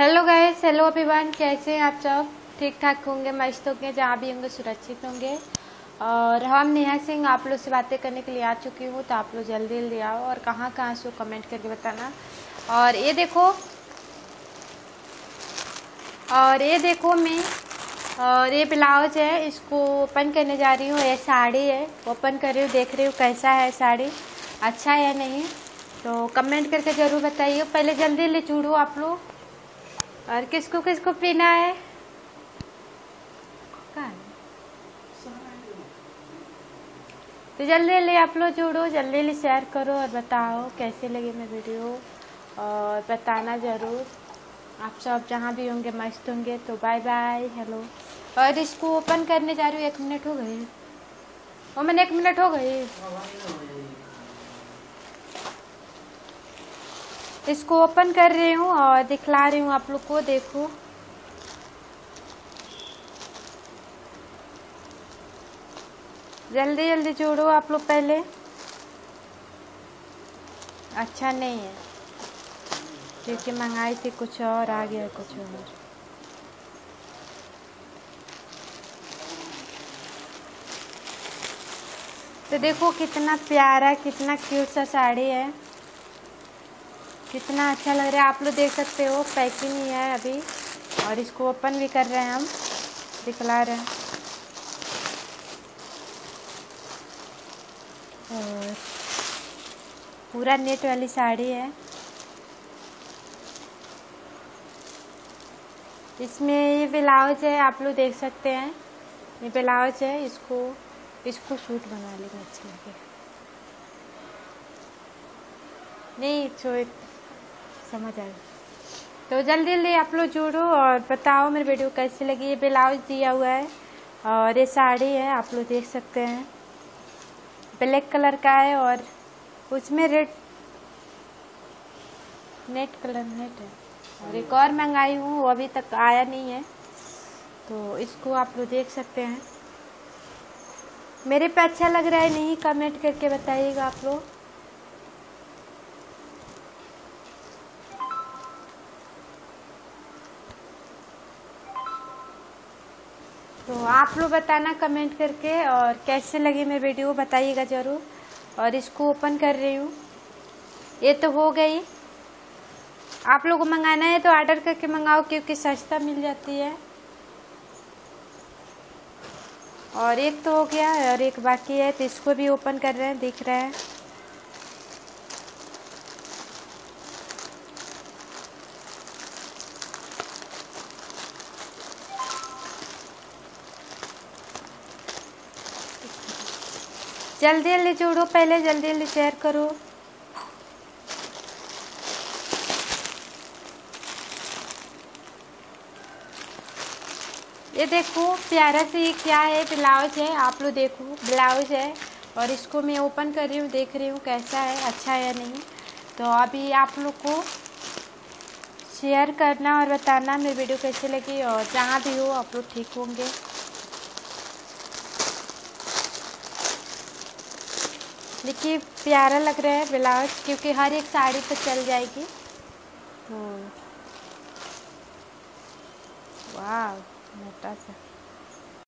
Hello guys, hello everyone, कैसे हैं आप सब? ठीक ठाक होंगे, मस्त होंगे, जहाँ भी होंगे सुरक्षित होंगे। और हम नेहा सिंह आप लोग से बातें करने के लिए आ चुकी हूँ, तो आप लोग जल्दी जल्दी आओ और कहाँ कहाँ से कमेंट करके बताना। और ये देखो, मैं और ये ब्लाउज है, इसको ओपन करने जा रही हूँ। ये साड़ी है, ओपन कर रही हूँ, देख रही हूँ कैसा है साड़ी, अच्छा है या नहीं, तो कमेंट करके ज़रूर बताइए। पहले जल्दी ले चूड़ो आप लोग। और किसको किसको पीना है? तो जल्दी जल्दी आप लोग जुड़ो, जल्दी जल्दी शेयर करो और बताओ कैसे लगे मेरी वीडियो, और बताना ज़रूर। आप सब जहाँ भी होंगे मस्त होंगे। तो बाय बाय, हेलो। और इसको ओपन करने जा रही हूँ, 1 मिनट हो गई। और मैंने 1 मिनट हो गई। इसको ओपन कर रही हूँ और दिखला रही हूँ आप लोग को, देखो। जल्दी जल्दी जोड़ो आप लोग पहले। अच्छा नहीं है क्योंकि मंगाई थी कुछ और, आ गया कुछ और। तो देखो कितना प्यारा, कितना क्यूट सा साड़ी है, कितना अच्छा लग रहा है। आप लोग देख सकते हो, पैकिंग ही है अभी। और इसको ओपन भी कर रहे हैं हम, दिखला रहे हैं। और पूरा नेट वाली साड़ी है। इसमें ये ब्लाउज है, आप लोग देख सकते हैं, ये ब्लाउज है। इसको सूट बना लेगा, अच्छा लगे नहीं तो समझ आएगा। तो जल्दी जल्दी आप लोग जुड़ो और बताओ मेरी वीडियो कैसी लगी। ये ब्लाउज दिया हुआ है और ये साड़ी है, आप लोग देख सकते हैं, ब्लैक कलर का है और उसमें रेड नेट कलर नेट है। और एक और मंगाई हूँ, वो अभी तक आया नहीं है, तो इसको आप लोग देख सकते हैं। मेरे पे अच्छा लग रहा है नहीं, कमेंट करके बताइएगा आप लोग। तो आप लोग बताना कमेंट करके, और कैसे लगी मेरी वीडियो बताइएगा ज़रूर। और इसको ओपन कर रही हूँ, ये तो हो गई। आप लोगों को मंगाना है तो ऑर्डर करके मंगाओ, क्योंकि सस्ता मिल जाती है। और एक तो हो गया और एक बाकी है, तो इसको भी ओपन कर रहे हैं, दिख रहा है। जल्दी जल्दी जोड़ो पहले, जल्दी जल्दी शेयर करो। ये देखो प्यारा से, ये क्या है, ब्लाउज है, आप लोग देखो ब्लाउज है। और इसको मैं ओपन कर रही हूँ, देख रही हूँ कैसा है, अच्छा है या नहीं। तो अभी आप लोग को शेयर करना और बताना मेरी वीडियो कैसी लगी। और जहाँ भी हो आप लोग ठीक होंगे। देखिए प्यारा लग रहा है ब्लाउज, क्योंकि हर एक साड़ी पर चल जाएगी। तो वाह, मोटा सा।